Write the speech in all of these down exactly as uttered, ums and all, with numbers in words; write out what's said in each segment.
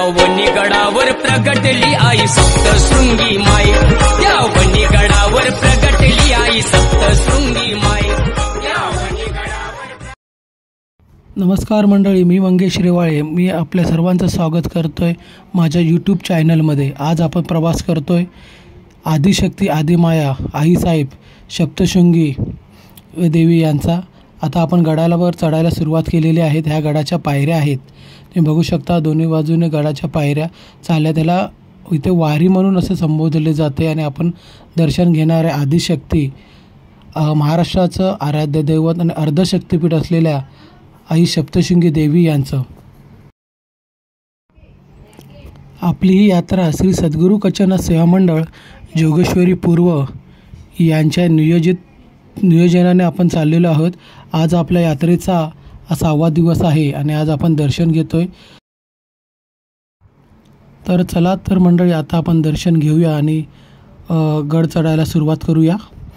वनी गडावर प्रगटली आई सप्तशृंगी माय, त्या वनी गडावर प्रगटली आई सप्तशृंगी माय, त्या वनी गडावर। नमस्कार मंडळी, मी मंगेश रेवाळे. मी आपल्या सर्वांचं स्वागत करतोय माझ्या यूट्यूब चॅनलमध्ये. आज आपण प्रवास करतोय आदिशक्ती आदिमाया आईसाहेब सप्तशृंगी देवी यांचा. आता आपण गडावर चढायला सुरुवात केलेली आहे. ह्या गडाच्या पायऱ्या आहेत, तुम्ही बघू शकता. दोन्ही बाजूने गडाच्या पायऱ्या चालल्या. त्याला इथे वारी म्हणून असं संबोधले जाते. आणि आपण दर्शन घेणारे आदिशक्ती महाराष्ट्राचं आराध्य दैवत आणि अर्धशक्तिपीठ असलेल्या आई सप्तशृंगी देवी यांचं. आपली ही यात्रा श्री सद्गुरू कचन सेवा मंडळ जोगेश्वरी पूर्व यांच्या नियोजित नियोजनाने आपण चाललेलो आहोत. आज आपल्या यात्रेचा सहावा दिवस आहे आणि आज आपण दर्शन घेतोय. तर चला तर मंडळी, आता आपण दर्शन घेऊया आणि गड चढायला सुरुवात करूया.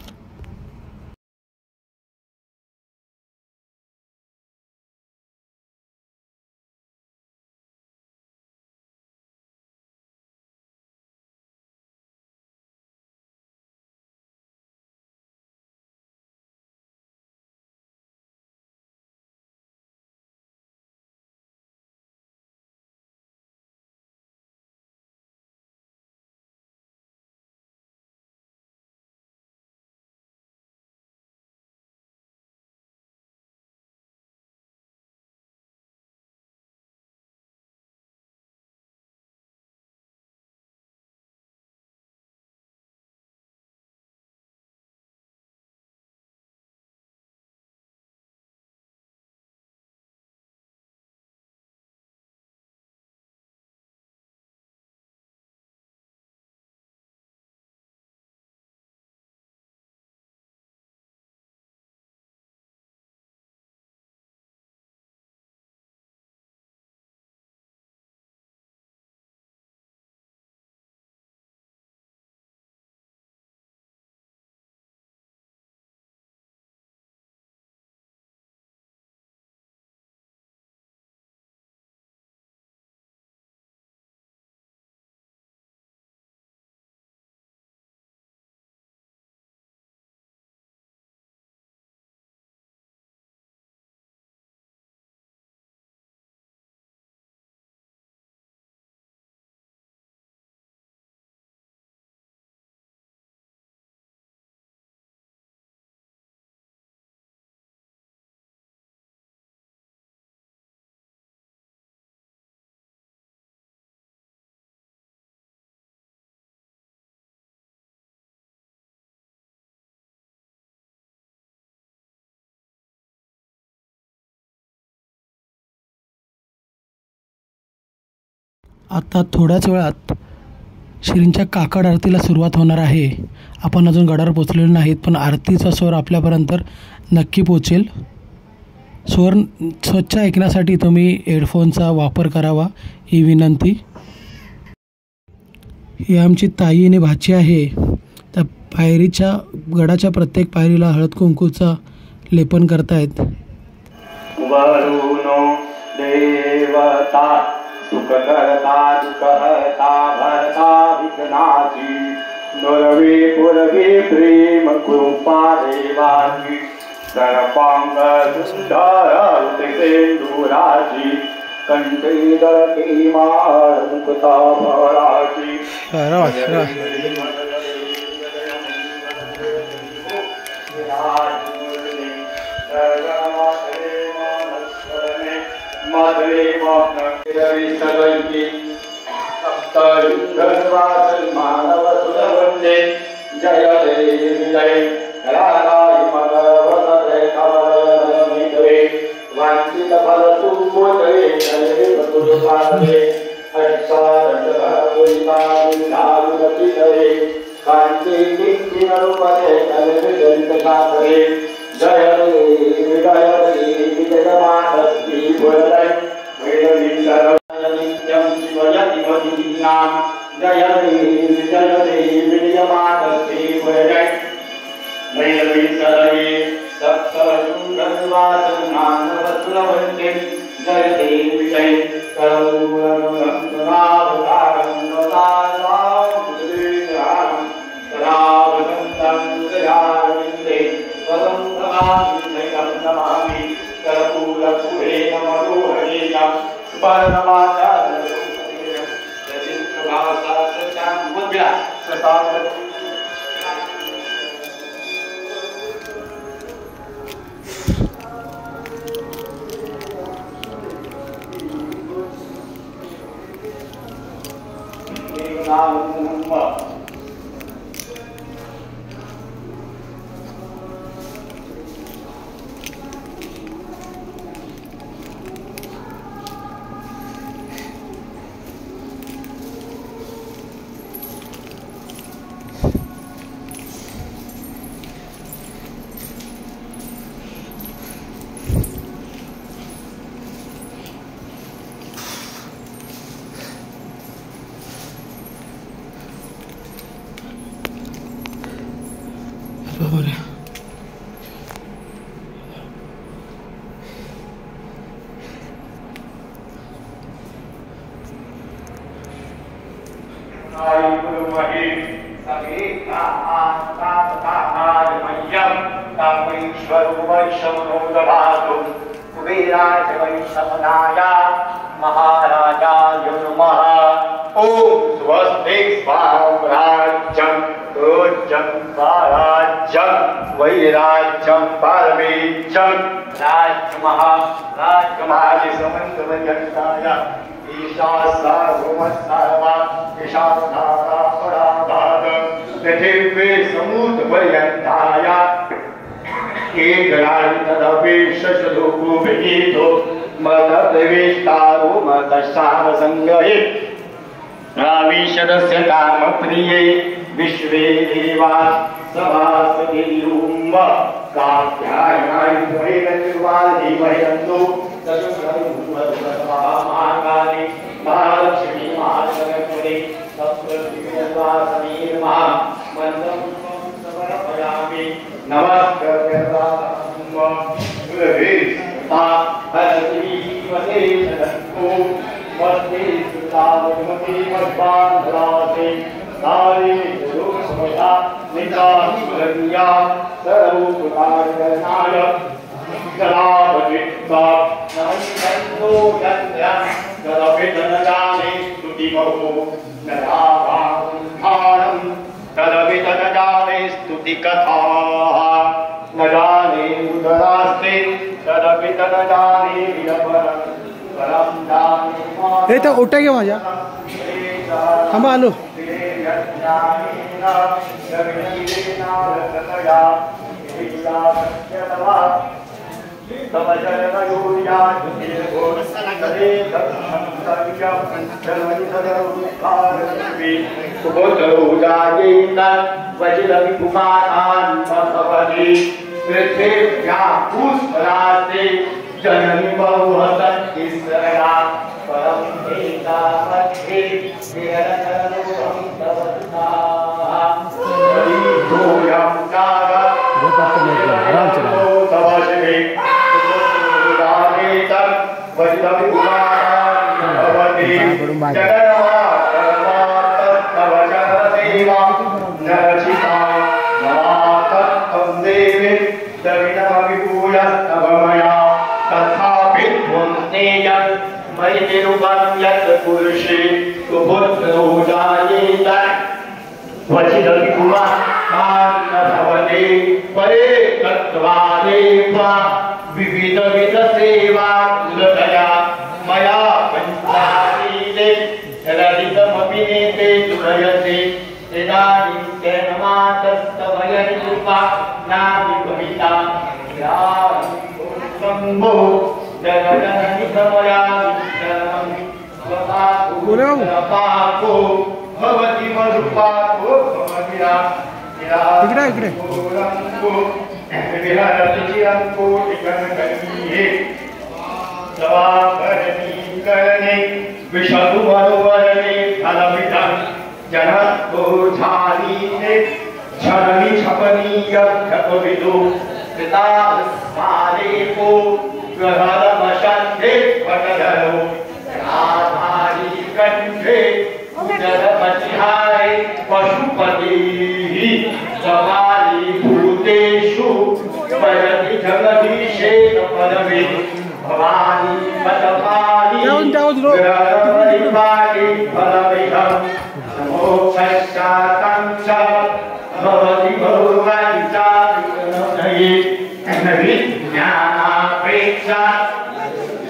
आता थोड्याच वेळात श्रींच्या काकड आरतीला सुरुवात होणार आहे. आपण अजून गडावर पोचलेलो नाहीत, पण आरतीचा स्वर आपल्यापर्यंत नक्की पोचेल. स्वर स्वच्छ ऐकण्यासाठी तुम्ही हेडफोनचा वापर करावा ही विनंती. ही आमची ताई आणि भाची आहे. त्या पायरीच्या गडाच्या प्रत्येक पायरीला हळद कुंकूचा लेपन करतायत. वरुणो देवता सुख करता दुःखहर्ता भरता विघ्नाची, नुरवी पुरवी प्रेम कृपा देवाची, सर्पांग सुंदर सेंदुराची, कंठी दळकी माळ मुक्ता फळाची. माधवी मानवी सगळी सप्तशृंगवासन मानव सुरवंदे, जय देवी जय राधाई मगवते कमलमितवे, वांछित फल तू मोदे जय बतुपादे, अक्षारंडभूता नागुरतितये, कांची किंकी रूपते कलवे जरितशास्त्रे, जय देवी जय देवी जगमातस्ती भुजय, वेदवी सर्वनित्यं शिवयति मदीनां, जय देवी जय देवी जगमातस्ती भुजय, वेदवी सर्वे सप्तशृंगवासन मानव सुरवंदे, जय देवी जय करुणा लघुरेण मनोहरेण वर्णमाचार्य बघूया. महाराजाय नमः. ओम स्वस्ति स्वाम्राज्यं रोज्यं स्वराज्यं वैराज्यं पारमेज्यं राज्यमहा राज्यमादिसमन्तमयन्ताय ईशा सार्वमस्सार्वा ईशानारापराधाद पृथिवी समुद्रपर्यन्ताय तदपेक्षलोको विनीतो मतप्रवेष्टारो मतसारसङ्गहे आविशदस्य कामप्रिये विश्वे देवा सभासदेयुम्ब कात्यायनाय भयगतिर्वादी भयन्तु तदुग्रहमुपदुग्रहमाकानि महालक्ष्मी महासरस्वती सप्तशृङ्गवासनी नमः. मन्दं समर्पयामि नमस्कृत्य गुरवे हरति वदे सदो वदे सुतावति मद्वान्धरासे सारे गुरुसमया निताहिया सर्वोपकारणाय कलावतित्वा नमो यन्त्रं तदभितनजाने स्तुतिमहो नराभारं तदभितनजाने स्तुतिकथाः न जाने उदरास्ते तदभितनजाने विरपरं परं जाने. हे तर ओट्या घे माझ्या. थांबा आलो. जननी बहुहत इसरा परम देता मध्ये निरतनोहं तवता हरिभूयं कागा तवश्री सुदानेतं वज्रवि कुमाराभवति जगन्मातस्तव चरणसेवा नरचिता नमातत्तं देवी दविनमविभूयस्तव मया तथापि त्वं स्नेयं मयि निरुपं यत् पुरुषे सुपुत्रो जायेत क्वचिदपि कुमारान् न भवति परे तत्त्वादेव विविधविधसेवा कुलतया मया पञ्चाशीले रदितमपि नेते सुरयसे इदानीं तेन मातस्तव यन्निरुपा नापि कविता शम्भो जगजननि समया विश्रमं स्वपाको भवति मधुपाको भवतिरा इकडे इकडे विहरति चिरं कोटिकनकनीये सवाकरणीकरणे विशतु मधुवरणे फलमिदं जनत्वोझालीने झरनि छपनीयभ्यपविदो कृतास्मादेको ग्रहरमशन्धे पटधरो राधारी कण्ठे उदरपतिहारे पशुपतिः समाली भूतेषु पयति जगदीशेन पदवे भव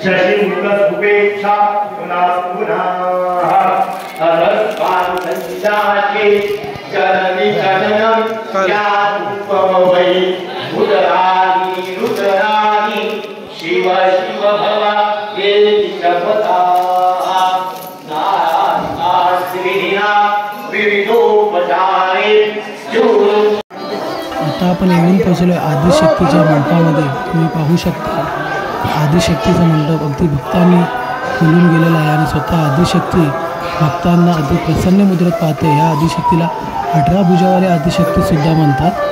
शशिमुख शुभेच्छा पुन्हा पुन्हा अलस्पान संचाचे जननी जननम या रूपमवै रुद्राणी रुद्राणी शिव शिव भवा येति शपथा नास्तिना विविधोपचारे आता आपण येऊन पोहोचलो आदिशक्तीच्या मंडपामध्ये. तुम्ही पाहू शकता आदिशक्तीचा मंडप अगदी भक्तांनी फुलून गेलेला आहे आणि स्वतः आदिशक्ती भक्तांना अगदी प्रसन्न मुद्रेत पाहते. ह्या आदिशक्तीला अठरा भुजावाले आदिशक्तीसुद्धा म्हणतात.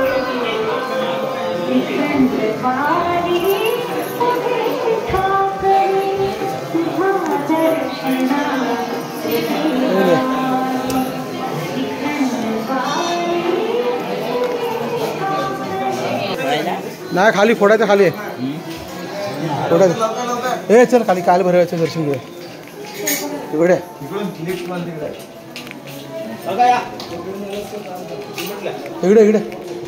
नाही खाली फोडायचं खाली आहे फोडायचं. ए चल खाली काल भरायचं दर्शन घेऊया. तिकडे इकडे इकडे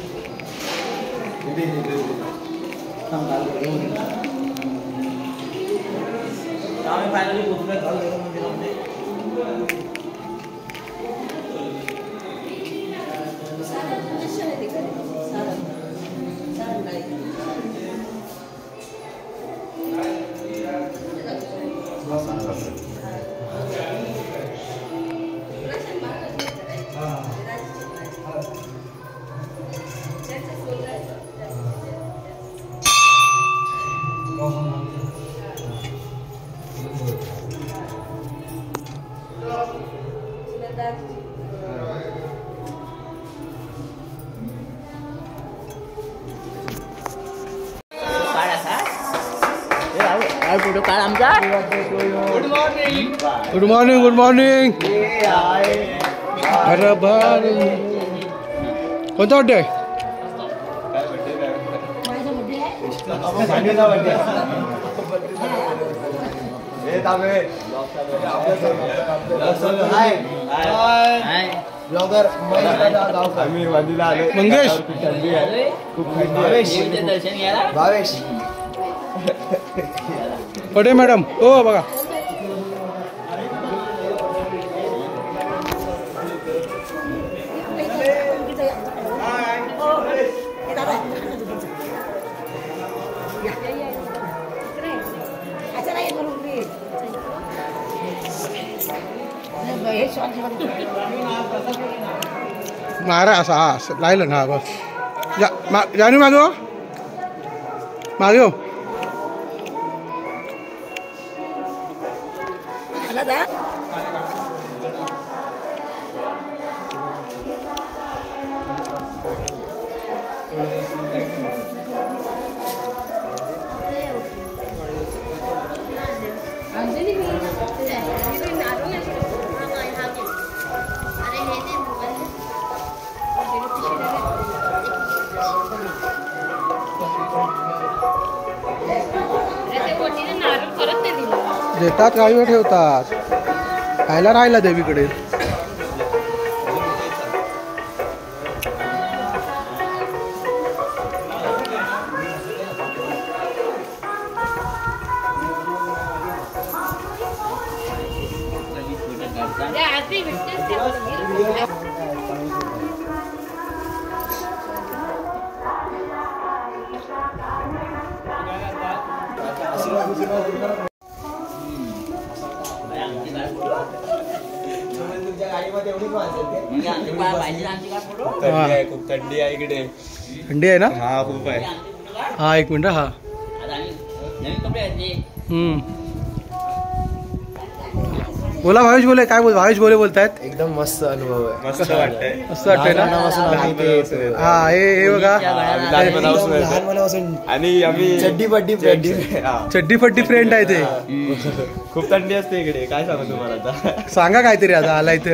गुड मॉर्निंग गुड मॉर्निंग. कोणता बड्डे आहे? मंगेश भावेश पडे मॅडम. हो बघा मारा असा हा लायलं ना बस. जानू मागे हो मागे हो. देतात गावीवर ठेवतात खायला राहिला देवीकडे. खूप थंडी आहे इकडे. थंडी आहे ना? हा खूप आहे. हा एक मिनिट. हा हम्म बोला भावेश बोले. काय बोल भावेश बोले बोलतायत. एकदम मस्त अनुभव आहे. मस्त वाटतंय. मस्त वाटतंय ना? हा हे बघा आणि आम्ही चड्डी पड्डी चड्डी पड्डी फ्रेंड आहे ते. खूप थंडी असते इकडे. काय सांगू तुम्हाला आता. सांगा काहीतरी आता आलाय तर.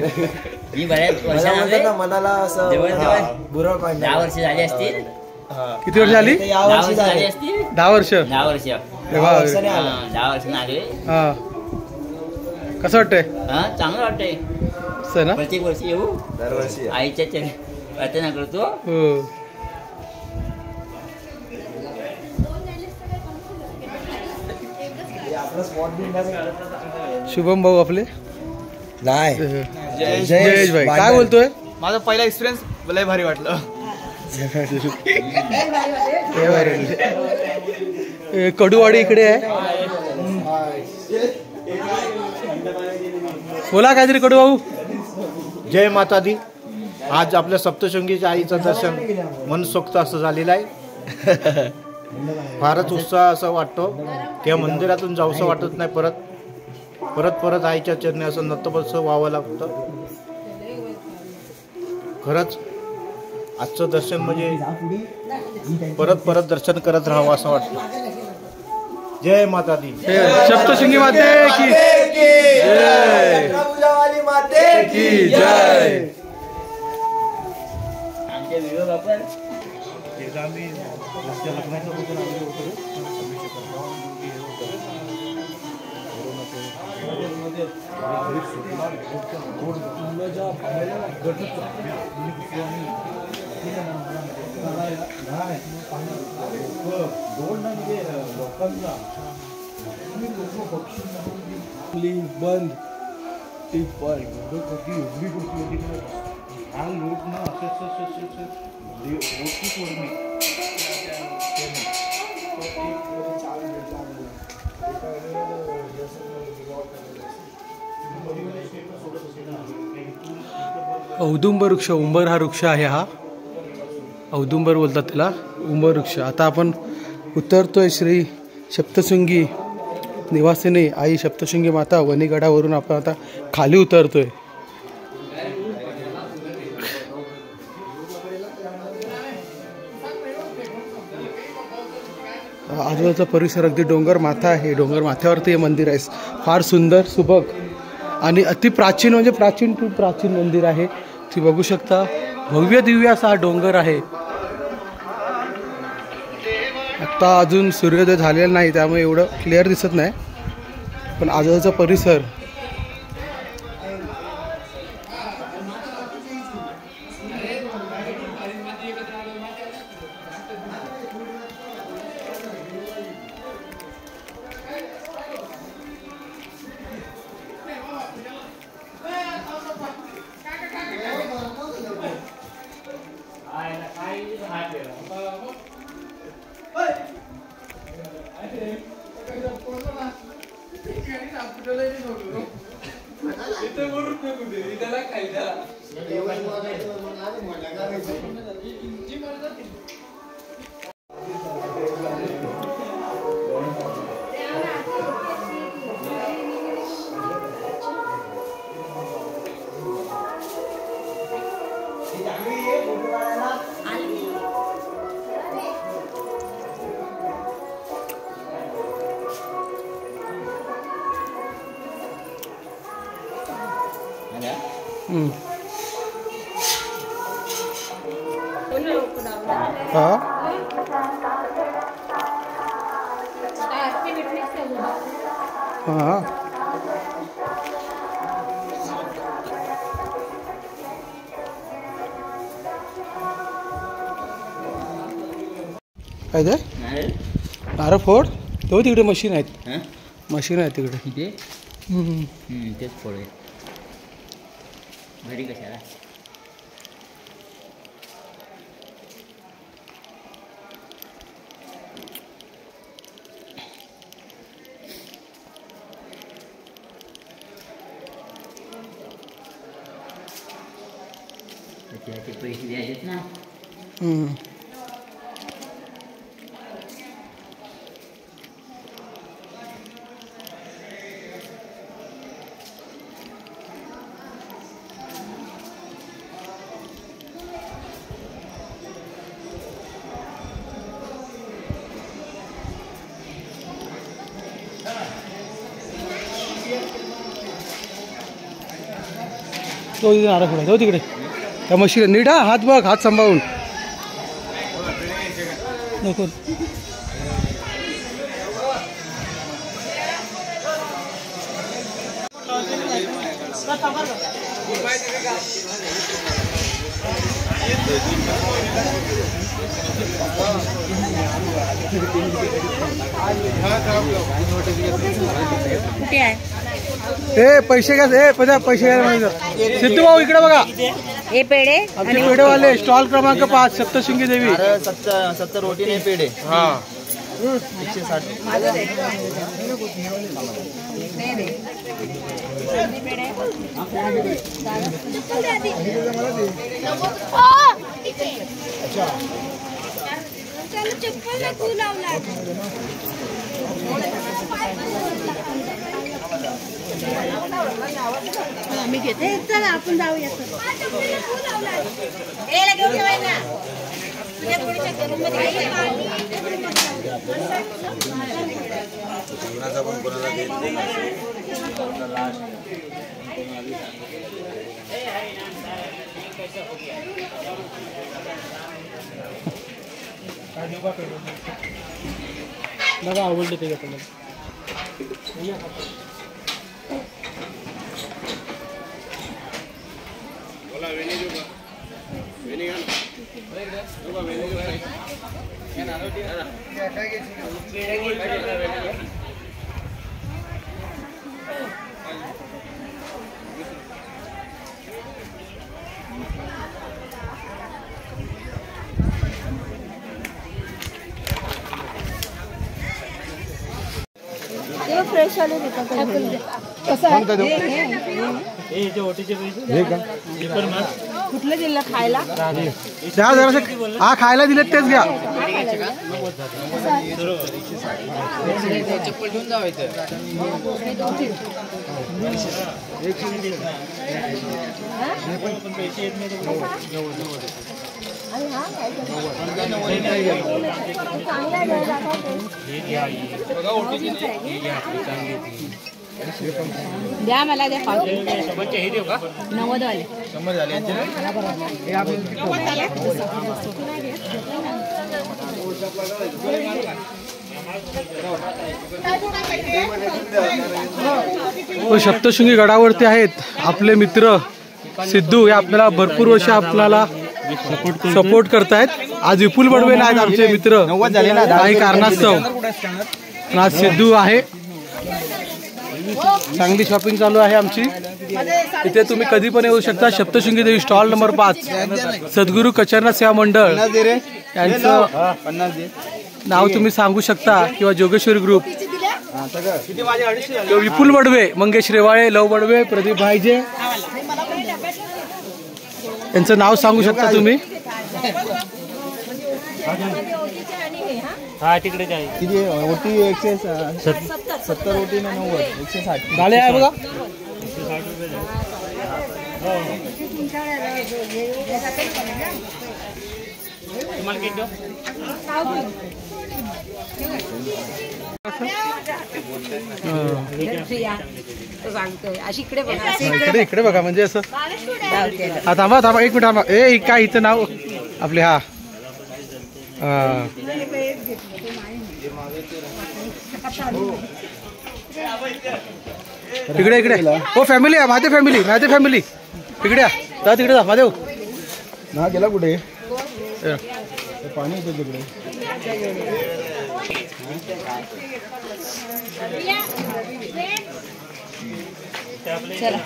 मनाला असं बुरळ पाहिजे. दहा वर्ष झाली असतील. किती वर्ष झाली? दहा वर्ष. दहा वर्ष दहा वर्ष आले. हा कसं वाटतंय? हा चांगलं वाटतंय. असं ना प्रत्येक वर्षी येऊ. दरवर्षी आईच्या प्रार्थना करतो. हो शुभम भाऊ आपले नाही जयेश भाई काय बोलतोय? माझा पहिला एक्सपिरियन्स लय भारी वाटलं. ए, कडूवाडी इकडे आहे. बोला काहीतरी कडू भाऊ. जय माता दी. आज आपल्या सप्तशृंगीच्या आईचं दर्शन मनसोक्त असं झालेलं आहे. फारच उत्साह असं वाटतो की या मंदिरातून जाऊसं वाटत नाही. परत परत परत आईच्या चरणी असं नतमस्तक व्हावं लागतं. खरंच आजचं दर्शन म्हणजे परत परत दर्शन करत राहावं असं वाटतं. जय माता दी. सप्तशृंगी माते की जय. की जय. बंद ती पण एवढी एवढी गोष्टी होती ना. हा लोक ना असं औदुंबर वृक्ष, उंबर हा वृक्ष आहे. हा औदुंबर बोलतात त्याला, उंबर वृक्ष. आता आपण उतरतोय श्री सप्तशृंगी निवासिनी आई सप्तशृंगी माता वणीगडावरून आपण आता खाली उतरतोय. आजूबाजूचा परिसर अगदी डोंगर माथा आहे. डोंगर माथ्यावरती हे मंदिर आहे. फार सुंदर सुबक आणि अति प्राचीन म्हणजे प्राचीन टू प्राचीन मंदिर आहे. ती बघू शकता. भव्य दिव्य असा हा डोंगर आहे. आत्ता अजून सूर्योदय झालेला नाही त्यामुळे एवढं क्लिअर दिसत नाही, पण आजूबाजूचा परिसर काय ते नारळ फोड तो तिकडे मशीन आहेत. मशीन आहे तिकडे. तेच फोड घरी कशाला. पैसे द्यायचेत ना. तो तिथे नारळ फोड आहे. तो तिकडे त्या मशीन नीट. हा हात बघ, हात सांभाळून नको. Bye. कुठे आहे ए पैसे घ्या ए पैसे पैसे घ्या सिद्धू भाऊ इकडे बघा हे पेढे आमचे पेढेवाले स्टॉल क्रमांक पाच सप्तशृंगी देवी सत्तर सत्तर रोटी नाही पेढे हा एकशे साठ आम्ही घेते चला आपण जाऊया बघा आवडले ते घेतो फ्रेश आले कुठलं दिलं खायला द्या जरा हा खायला दिले तेच घ्या चप्पल घेऊन जावायचं द्या मला द्या नव्वद वाले शंभर झाले तो सप्तशृंगी गडावरती आहेत आपले मित्र सिद्धू हे आपल्याला भरपूर वर्ष आपल्याला सपोर्ट करतायत. आज विपुल बडवे आहेत आमचे मित्र काही कारणास्तव आज सिद्धू आहे. चांगली शॉपिंग चालू आहे आमची. इथे तुम्ही कधी पण येऊ शकता. सप्तशृंगी देवी स्टॉल नंबर पाच सद्गुरू कचरनाथ सेवा मंडळ यांचं नाव तुम्ही सांगू शकता किंवा जोगेश्वरी ग्रुप विपुल बडवे, मंगेश रेवाळे, लव बडवे, प्रदीप भाईजे यांचं नाव सांगू शकता तुम्ही. हा तिकडे किती ओटी एकशे सत्तर ओटी नव्वद एकशे साठ झाले आहे बघा. इकडे इकडे बघा म्हणजे असं. हा थांबा थांबा एक मिनिट थांबा. ए काय हिचं नाव आपले हा इकडे इकडे हो फॅमिली आहे माझी फॅमिली माझी फॅमिली इकडे या जा तिकडे जा महादेव ना गेला कुठे पाणी येतं तिकडे. चला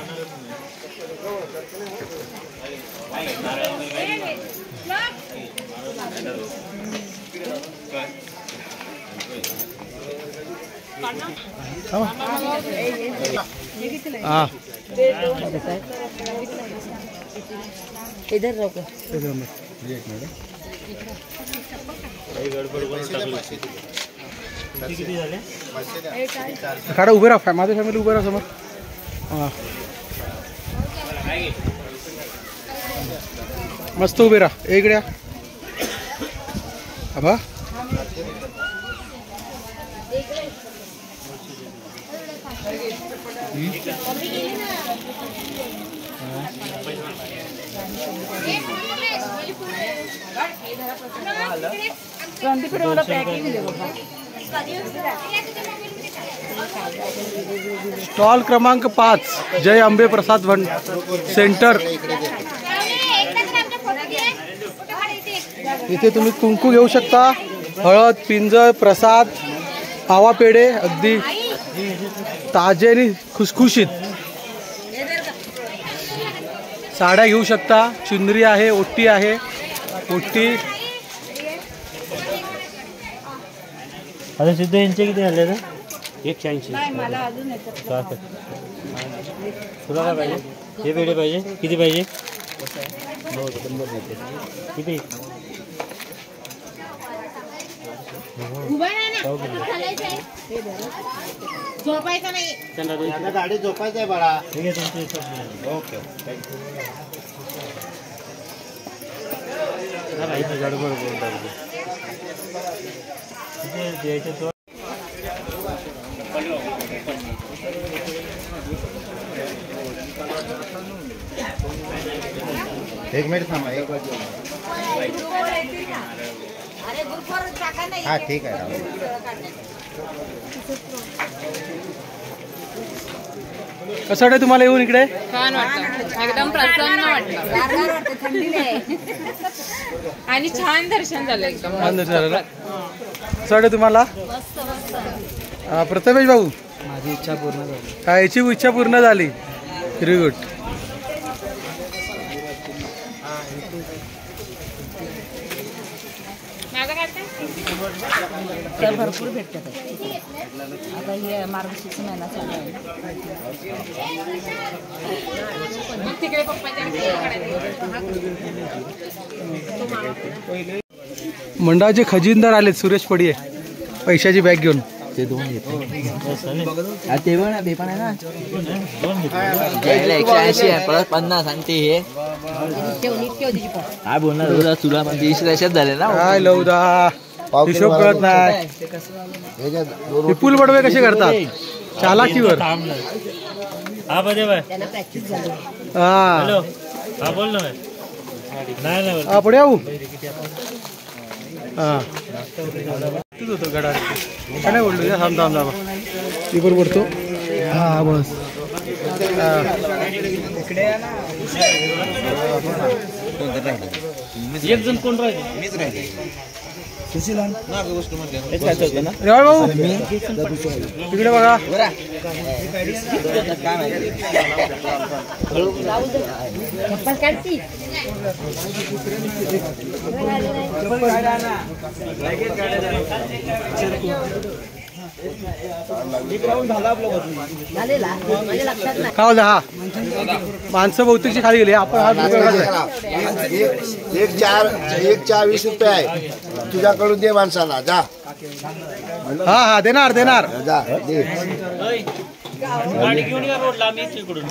हाँ इधर रोको. काढा उभे राहा माझी फॅमिली उभे राहा समोर. हां मस्त उभे राहा. इकडे अबा स्टॉल क्रमांक पाच जय अंबे प्रसाद सेंटर इथे तुम्ही कुंकू घेऊ शकता, हळद, पिंजळ, प्रसाद, पावा पेढे अगदी ताजे आणि खुसखुशीत. साड्या घेऊ शकता, चुंदरी आहे, ओटी आहे, ओटी. आता सिद्ध यांचे किती झाले तर एकशे ऐंशी. मला अजून येतात. तुला काय पाहिजे? हे पेढे पाहिजे. किती पाहिजे? किती? झोपायचं नाही. गाडी झोपायचं आहे बाळा. ठीक आहे तुमचे. ओके गडबड बोलतात द्यायचे तो. एक मिनिट थांबा. एक हा ठीक आहे. कसं वाटतं तुम्हाला येऊन इकडे? छान वाटतं, एकदम प्रसन्न वाटतं. आणि छान दर्शन झालं एकदम. छान दर्शन झालं ना? कसं वाटतं तुम्हाला? हा, प्रथमेश भाऊ, माझी इच्छा पूर्ण झाली. हा, याची इच्छा पूर्ण झाली. Very good. तर भरपूर भेटतात. आता हे मार्गशीर्ष महिना चालू आहे. तिकडे मंडळाचे खजिनदार आलेत, सुरेश पडिये पैशाची बॅग घेऊन. ते दोन घेतो. ते पण ते पण आहे ना. एकशे ऐंशी आहे, परत पन्नास आणि ते हे काय बोलणार तुला. म्हणजे वीस लक्षात झाले ना. काय लवदा हिशोब कळत नाही. विपुल बडवे कसे करतात चालाकीवर. हा बदे बाय. हा हॅलो, हा बोल ना. नाही नाही आपण येऊ. हा तूच होतो गडा काय नाही बोललो. थांब थांब थांब मी पण बोलतो. हा बस. एक जण कोण राहिले? मीच राहिले. रेवाळ भाऊ तिकडे बघा. का होता हा माणसं बहुतेकची खाली गेली. आपण हा एक चार एक चार वीस रुपये आहे तुझ्याकडून दे माणसाला. जा. हा हा देणार देणार. जा दे. गाडी घेऊन या रोडला. आम्ही इकडून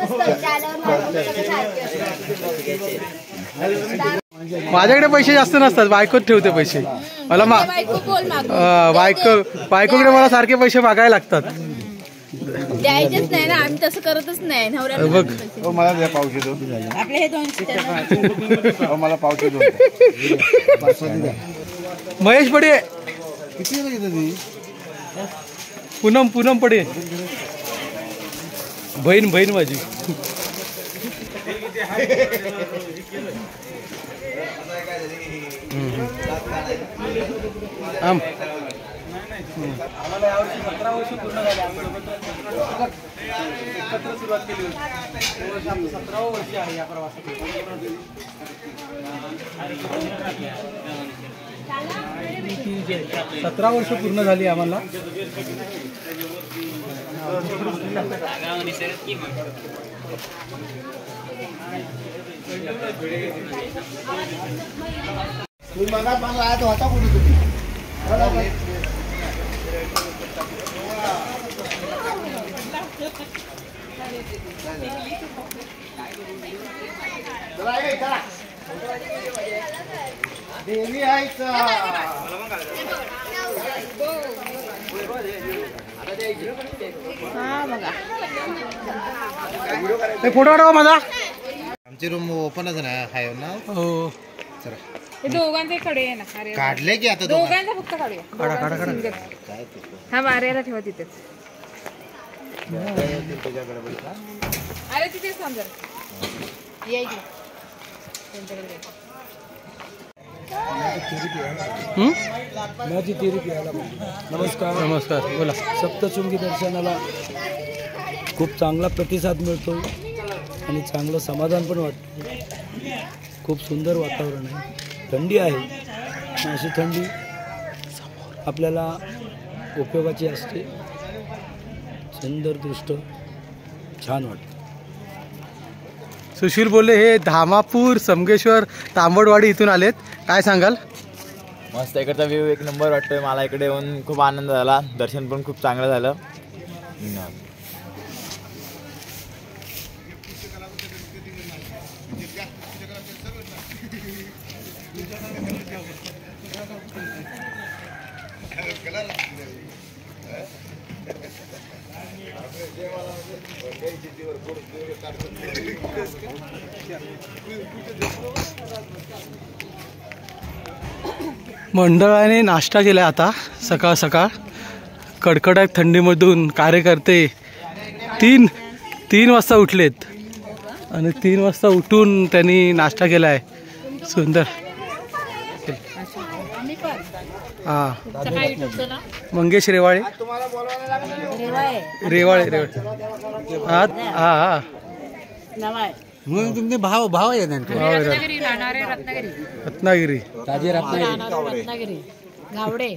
माझ्याकडे पैसे जास्त नसतात, बायकोच ठेवते पैसे. मला मा बायको बायकोकडे मला सारखे पैसे मागायला लागतात. द्यायचेच नाही ना, आम्ही तसं करतच नाही. नवऱ्या बघ मला द्या पावशे दोन. आपले हे दोनशे मला पावशे दोन. महेश पडे. पूनम पूनम पडे. बहीण बहीण माझी. आम आम्हाला यावर्षी सतरा वर्ष पूर्ण झाले. एकत्र सुरुवात केली होती. सतरावं वर्ष आहे या प्रवासात. सतरा वर्ष पूर्ण झाली आम्हाला. तुम्ही मगात मला आज होता कुठे तुम्ही? देवी आहे का? फोटो काढा माझा. आमची रूम ओपनच आहे ना. हो हे दोघांचे कडे आहे ना. काढले की आता दोघांचा फक्त काढूया. काढा काढा काढा. हा बाऱ्याला ठेवा तिथेच. अरे तिथेच थांब जरा. या इकडे. त्यांच्याकडे हं? माझी तेरी प्यायला नमस्कार नमस्कार बोला. सप्तशृंगी दर्शनाला खूप चांगला प्रतिसाद मिळतो आणि चांगलं समाधान पण वाटतं. खूप सुंदर वातावरण आहे, थंडी आहे. अशी थंडी आपल्याला उपयोगाची असते. सुंदर दृष्ट छान वाटतं. सुशील बोलले हे धामापूर, समगेश्वर, तांबडवाडी इथून आलेत. काय सांगाल? मस्त, इकडचा व्ह्यू एक नंबर वाटतोय मला. इकडे येऊन खूप आनंद झाला. दर्शन पण खूप चांगलं झालं. मंडळाने नाश्ता केला आता सकाळ सकाळ. कडकडट थंडीमधून कार्यकर्ते तीन तीन वाजता उठलेत आणि तीन वाजता उठून त्यांनी नाश्ता केला आहे. सुंदर. हां, मंगेश रेवाळे रेवाळे रेवाळे हां हां हां म्हणून तुमचे भाव भाव आहे रत्नागिरी राहणारे रत्नागिरी रत्नागिरी ताजे रत्नागिरी रत्नागिरी गावडे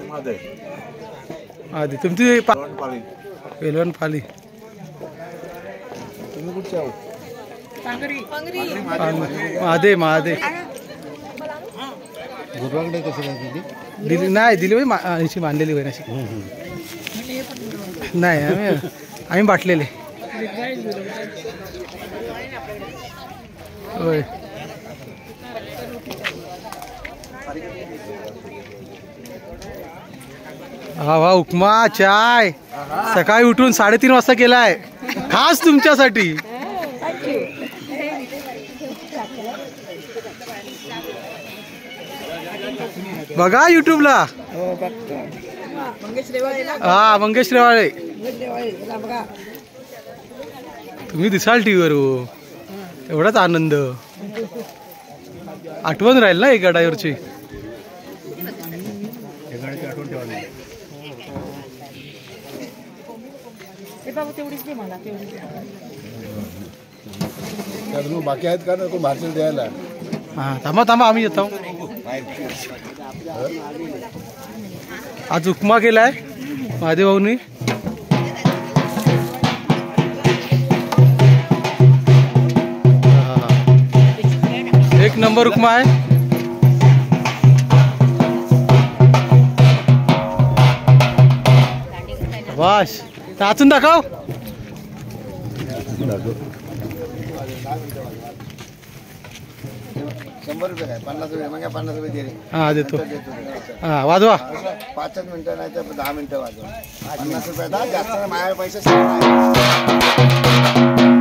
आधी तुमची वेलवण पाली. तुम्ही कुठचे आहो? महादे महादे गुरुवाकडे कशी काय दिली नाही दिली बाई मा- याची मानलेली बहीण अशी नाही. आम्ही आम्ही बाटलेले होय. हा वा उपमा चाय सकाळी उठून साडेतीन वाजता केलाय खास तुमच्यासाठी. बघा युट्यूबला. हा मंगेश रेवाळे तुम्ही दिसाल टीव्हीवर. हो एवढाच आनंद. आठवण राहील ना एक गडावरची. बाकी आहेत का नको भाषण द्यायला? हा थांबा थांबा आम्ही येतो. आज उपमा केलाय महादेव भाऊनी. एक नंबर उपमा आहे. वाश टाचून दाखव. शंभर रुपये काय? पन्नास रुपये मग पन्नास रुपये दे रे. हा देतो. हा वाजवा. पाचच मिनिटं नाही तर दहा मिनिटं वाजवा. पन्नास रुपये दहा, जास्त नाही, माझ्या पैसे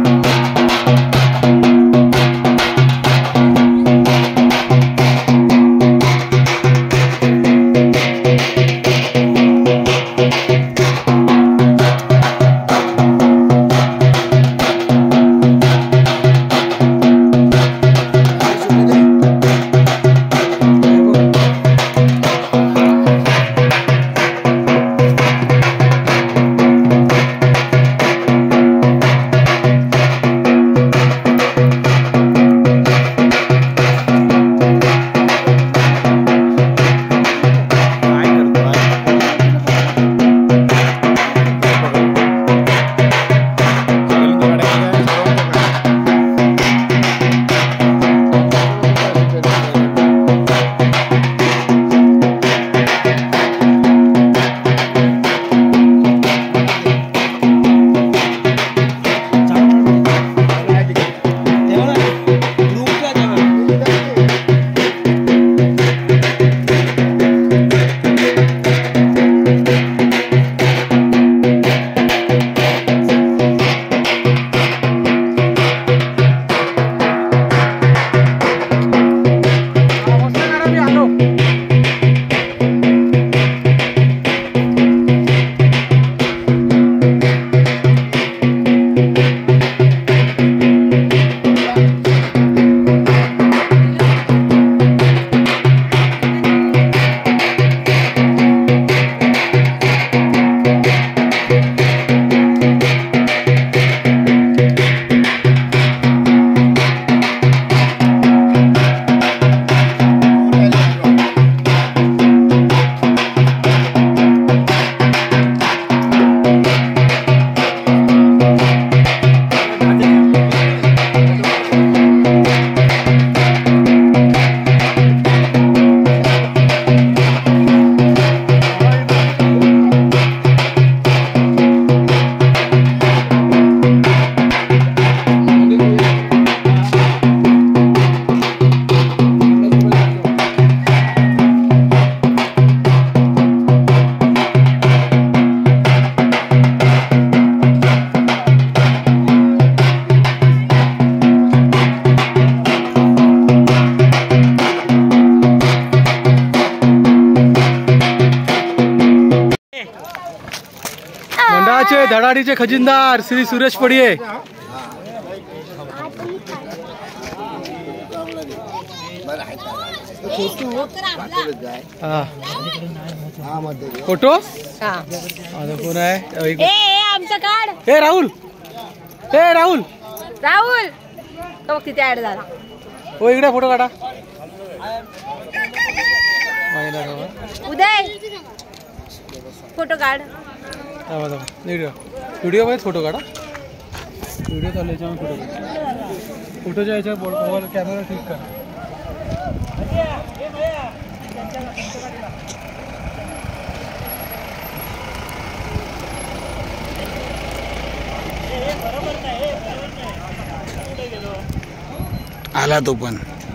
गडाचे धडाडीचे खजिनदार श्री सुरेश पडिये. फोटो कोण आहे? आमचा कार्ड. हे राहुल, हे राहुल राहुल तो बघ तिथे ऍड झाला. हो इकडे फोटो काढा. उदय फोटो काढ. व्हिडिओ व्हिडिओ मध्ये फोटो काढा. व्हिडिओ चालू याच्यामध्ये फोटो काढा. फोटोच्या याच्यावर मोबाईल कॅमेरा क्लिक करा. आला तो पण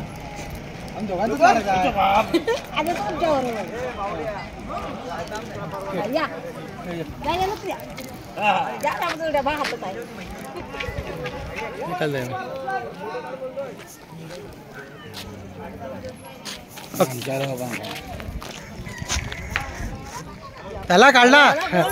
त्याला काढला.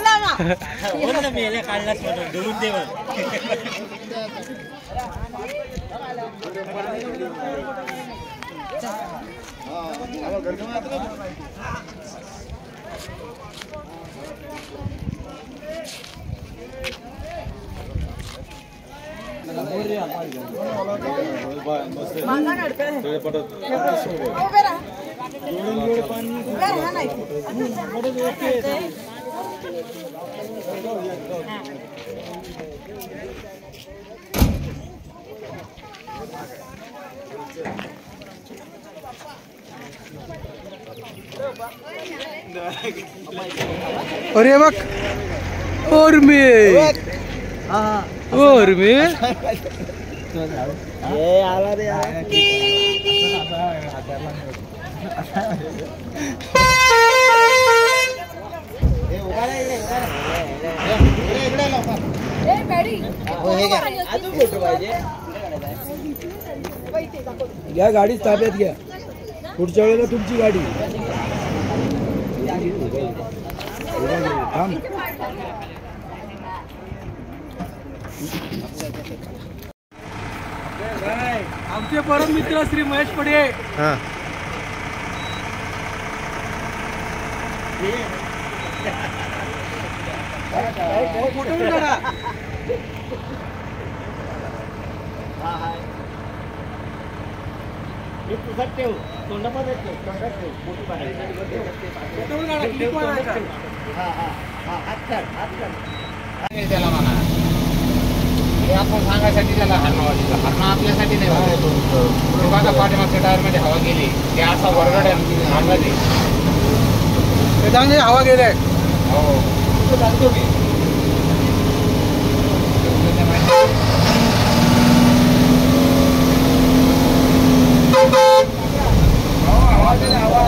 अरे बघ और मी और मी आला रे घ्या गाडी ताब्यात घ्या. पुढच्या वेळेला तुमची गाडी. आमचे परम मित्र श्री महेश पडिये. फोटो काढा. आपण सांगायसाठी त्याला हरणं वाटलं. हरणं आपल्यासाठी नाही वाटत. बघा पाठीमागच्या टायरमध्ये हवा गेली ते असा वरगड अंगाचे चांगली हवा गेले. हो सांगतो मी. हवा गेले हवा.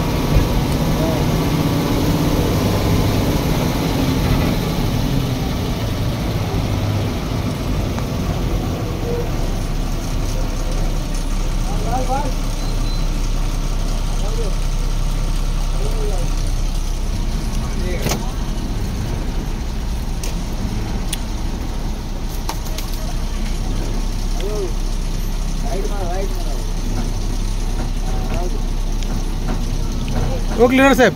ओ क्लिनर साहेब.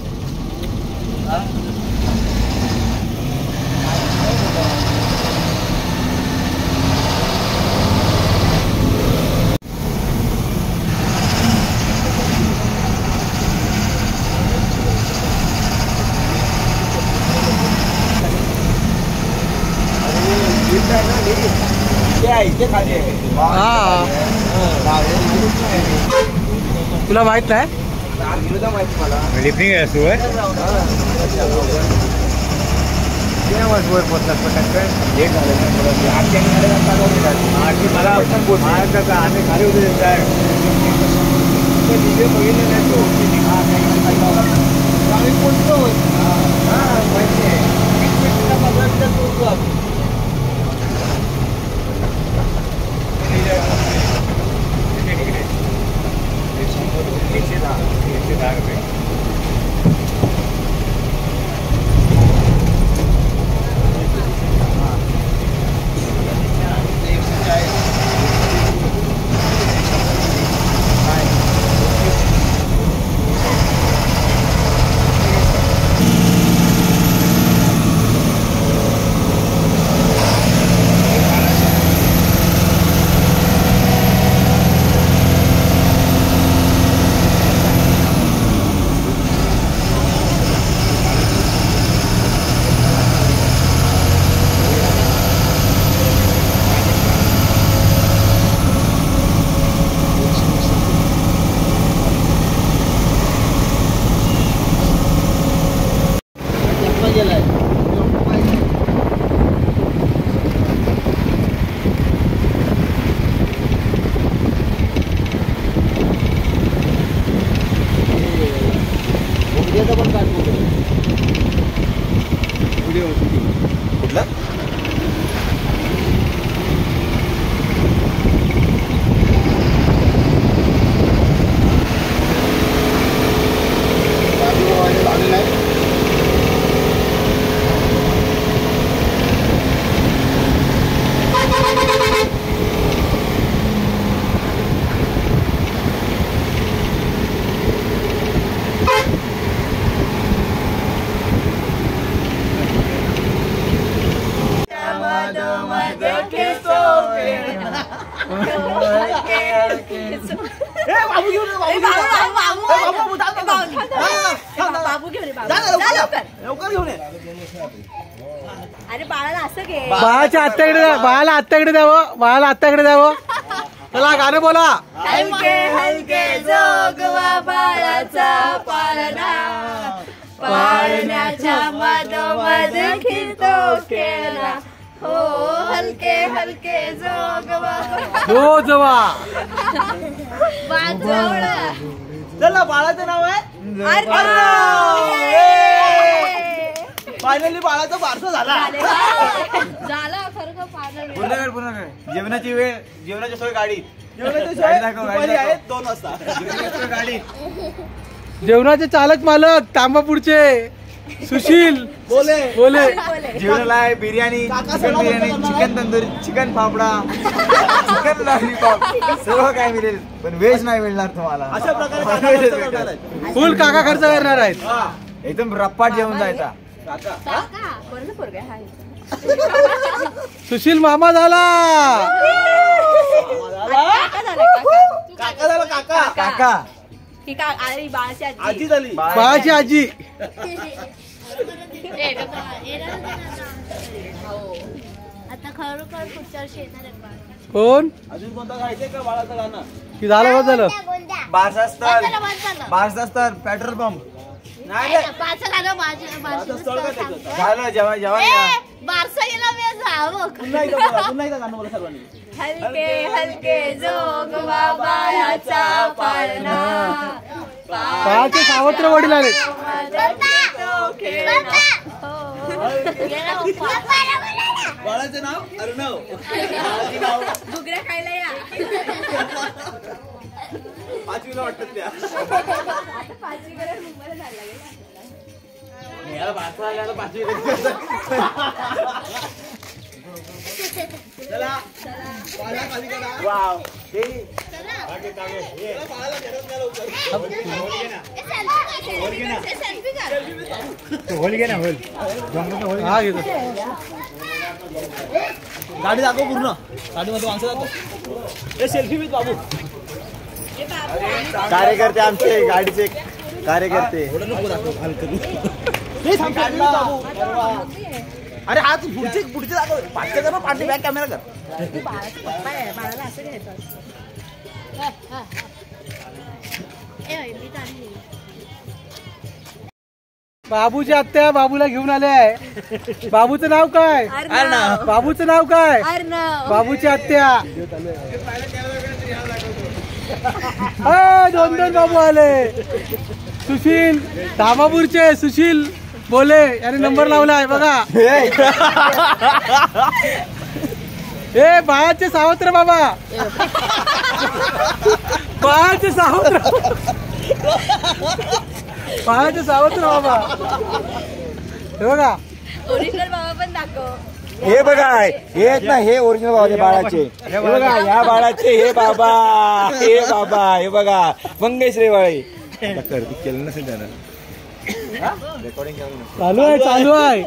तुला माहित नाही? लिफ्टिंग आहे सुरू आहे. मला आम्ही खाली होते काय बघितलं नाही तो आम्ही पोचलो. हां माहिती आहे. एकशे दहा एकशे दहा रुपये. व्हिडिओ शूटिंग कुठला अरे बाळाला असं घे. बाळाच्या आत्याकडे द्या, बाळाला आत्याकडे द्यावं, बाळाला आत्याकडे द्यावं. चला गाणं बोला. हलके हलके जोगवा बाळाचा पाळणा, पाळण्याच्या मधोमध खिळतो खेळणा. हो हलके हलके जोगवा जोजवा. बाजवळा. चला बाळाचं नाव आहे फायनली बाळाचा बारसा झाला. झाला खरं फायनल. पूर्ण कर पूर्ण कर. जेवणाची वेळ जेवणाची सोय गाडी जेवणाची सोय दुपारी आहे दोन वाजता. जेवणाची सोय गाडी. जेवणाचे चालक मालक तांबापूरचे सुशील बोले बोले. जेवणाला आहे biryani, chicken biryani, chicken tandoori, chicken fafda, chicken lollipop सर्व काय मिळेल, पण व्हेज नाही मिळणार तुम्हाला. अशा प्रकारे फुल काका खर्च करणार आहेत. एकदम रप्पाट जेवण जायचा. सुशील मामा झाला. काका झाला काका काका ही का आई बाळाची आजी. आजी झाली. बाळाची आजी. आता खरोखर पुढच्या वर्षी येणार आहे बाळ. कोण अजून कोणता गायचे का बाळाचं गाणं? की झालं बस झालं. बारसा स्थळ बारसा स्थळ पेट्रोल पंप नाही रे. बाळाचं गाणं माझ्या- माझ्या स्थळ काय त्याचं? झालं जेवण जेवण ए, बारसा गेला मी जावं. पुन्हा एकदा बोला, पुन्हा एकदा गाणं बोला सर्वांनी. हलके हलके जोगवा बाळाचा पाळणा, बाळाचे सावत्र वडील आले. बाळाचं नाव अर्णव. बाळाचं नाव घुगऱ्या खायला या. पाचवीला वाटतात त्या. आता पाचवी करायला मुंबईला जायला लागेल. याला बारसा आला, पाचवी चला बाळा खाली करा. वाव ते चला, बाळाला घरात न्या लवकर. हा घेतो. गाडी दाखव पूर्ण. गाडीमध्ये माणसं दाखव. हे सेल्फी विथ बाबू. कार्यकर्ते आमचे गाडीचे कार्यकर्ते. एवढं नको दाखव हलकं. हे थांब, selfie with बाबू. अरे हा तू पुढचे पुढचे दाखव. पाठचे कर, पाठी बॅक कॅमेरा कर. बाळाला असं घ्यायचं. बाबूची आत्या बाबूला घेऊन आले आहे. बाबूचं नाव काय? अर्णव. बाबूचं नाव काय? अर्णव. बाबूची आत्या. अ, दोन दोन बाबू आले. सुशील धामापूरचे सुशील बोले याने नंबर लावला आहे बघा. ए बाळाचे सावत्र बाबा. बाळाचे सावत्र बाळाचे सावत्र बाबा. हे बघा ओरिजिनल बाबा पण दाखव. हे बघा हे आहेत ना, हे ओरिजिनल बाबाचे बाळाचे. हे बघा ह्या बाळाचे हे बाबा, हे बाबा, हे बघा मंगेश रेवाळे. केलं नसेल त्यानं रेकॉर्डिंग. चालू आहे चालू आहे.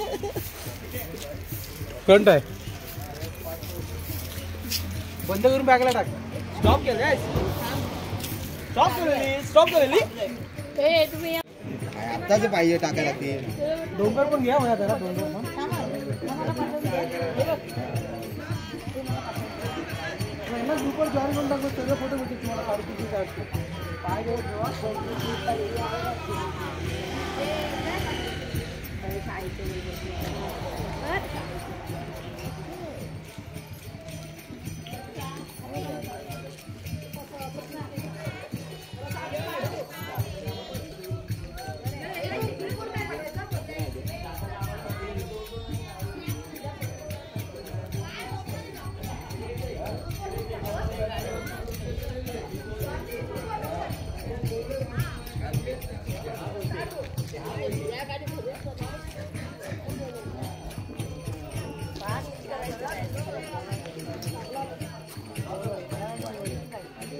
कोणतं आहे? बंद करून बॅगला टाक. स्टॉप केलं. स्टॉप केलेली. स्टॉप केलेली. ए तुम्ही या. आताच पाहिजे टाकायला लागते. डोंगर पण घ्या मला जरा डोंगर पण. दुपार जॉईन करून टाकतो सगळे फोटो भेटतील तुम्हाला काढू किती काढतो. पाय देऊ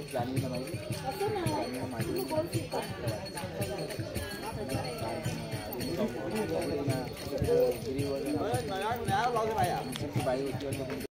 जान्हवीला माहिती जान्हवीला माहिती बाई होती